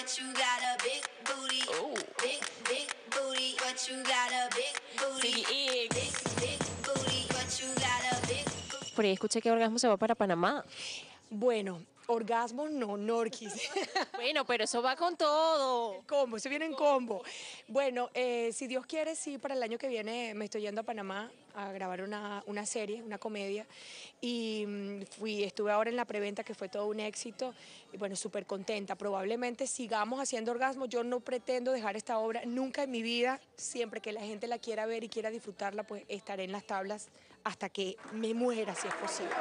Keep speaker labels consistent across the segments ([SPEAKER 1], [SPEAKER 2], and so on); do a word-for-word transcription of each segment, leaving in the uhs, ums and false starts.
[SPEAKER 1] but you got a big booty.
[SPEAKER 2] Ooh.
[SPEAKER 1] Big, big booty, but you got a big booty.
[SPEAKER 2] Sí.
[SPEAKER 1] Big, big booty, but you got a big booty.
[SPEAKER 2] Por ahí escuché que Orgasmo se va para Panamá.
[SPEAKER 3] Bueno, orgasmos no, Norquis.
[SPEAKER 2] Bueno, pero eso va con todo.
[SPEAKER 3] Combo, se viene en combo. Bueno, eh, si Dios quiere, sí, para el año que viene me estoy yendo a Panamá a grabar una, una serie, una comedia. Y mm, fui, estuve ahora en la preventa, que fue todo un éxito. Y bueno, súper contenta. Probablemente sigamos haciendo orgasmos. Yo no pretendo dejar esta obra nunca en mi vida. Siempre que la gente la quiera ver y quiera disfrutarla, pues estaré en las tablas hasta que me muera, si es posible.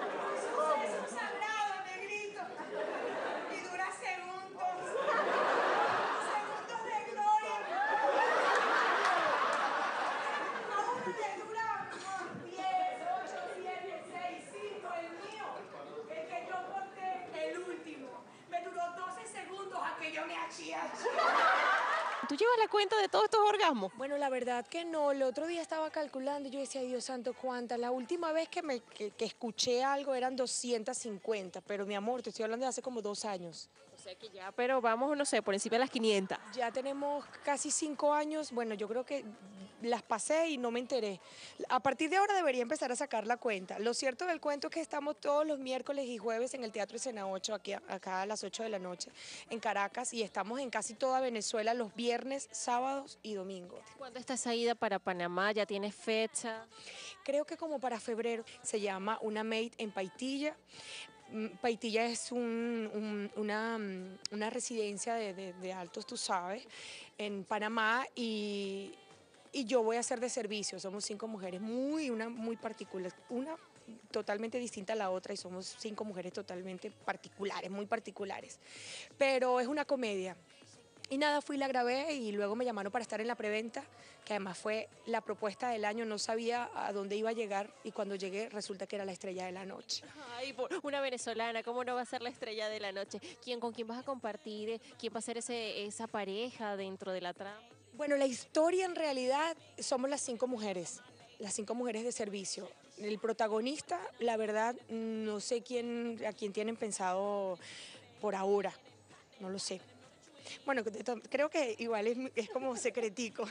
[SPEAKER 2] ¿Tú llevas la cuenta de todos estos orgasmos?
[SPEAKER 3] Bueno, la verdad que no. El otro día estaba calculando y yo decía, Dios santo, ¿cuántas? La última vez que, me, que, que escuché algo eran doscientas cincuenta, pero mi amor, te estoy hablando de hace como dos años.
[SPEAKER 2] O sea que ya, pero vamos, no sé, por encima de las quinientas.
[SPEAKER 3] Ya tenemos casi cinco años. Bueno, yo creo que las pasé y no me enteré. A partir de ahora debería empezar a sacar la cuenta. Lo cierto del cuento es que estamos todos los miércoles y jueves en el Teatro Escena ocho, aquí, acá a las ocho de la noche, en Caracas, y estamos en casi toda Venezuela los viernes, sábados y domingos.
[SPEAKER 2] ¿Cuándo está esa ida para Panamá? ¿Ya tienes fecha?
[SPEAKER 3] Creo que como para febrero. Se llama Una Maid en Paitilla. Paitilla es un, un, una, una residencia de, de, de altos, tú sabes, en Panamá, y, y yo voy a ser de servicio. Somos cinco mujeres, muy, una muy particular, una totalmente distinta a la otra, y somos cinco mujeres totalmente particulares, muy particulares. Pero es una comedia. Y nada, fui, la grabé y luego me llamaron para estar en la preventa, que además fue la propuesta del año. No sabía a dónde iba a llegar y cuando llegué resulta que era la estrella de la noche.
[SPEAKER 2] Ay, por una venezolana, ¿cómo no va a ser la estrella de la noche? ¿Quién, con quién vas a compartir? ¿Quién va a ser ese, esa pareja dentro de la trama?
[SPEAKER 3] Bueno, la historia en realidad somos las cinco mujeres, las cinco mujeres de servicio. El protagonista, la verdad, no sé quién, a quién tienen pensado por ahora, no lo sé. Bueno, creo que igual es, es como secretico.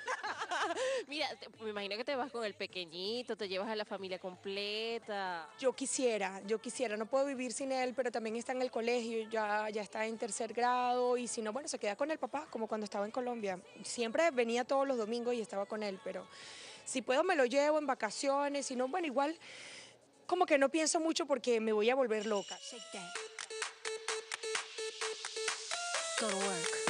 [SPEAKER 2] Mira, me imagino que te vas con el pequeñito, te llevas a la familia completa.
[SPEAKER 3] Yo quisiera, yo quisiera, no puedo vivir sin él, pero también está en el colegio, ya, ya está en tercer grado, y si no, bueno, se queda con el papá, como cuando estaba en Colombia. Siempre venía todos los domingos y estaba con él, pero si puedo me lo llevo en vacaciones, si no, bueno, igual como que no pienso mucho porque me voy a volver loca. Shake that. Go to work.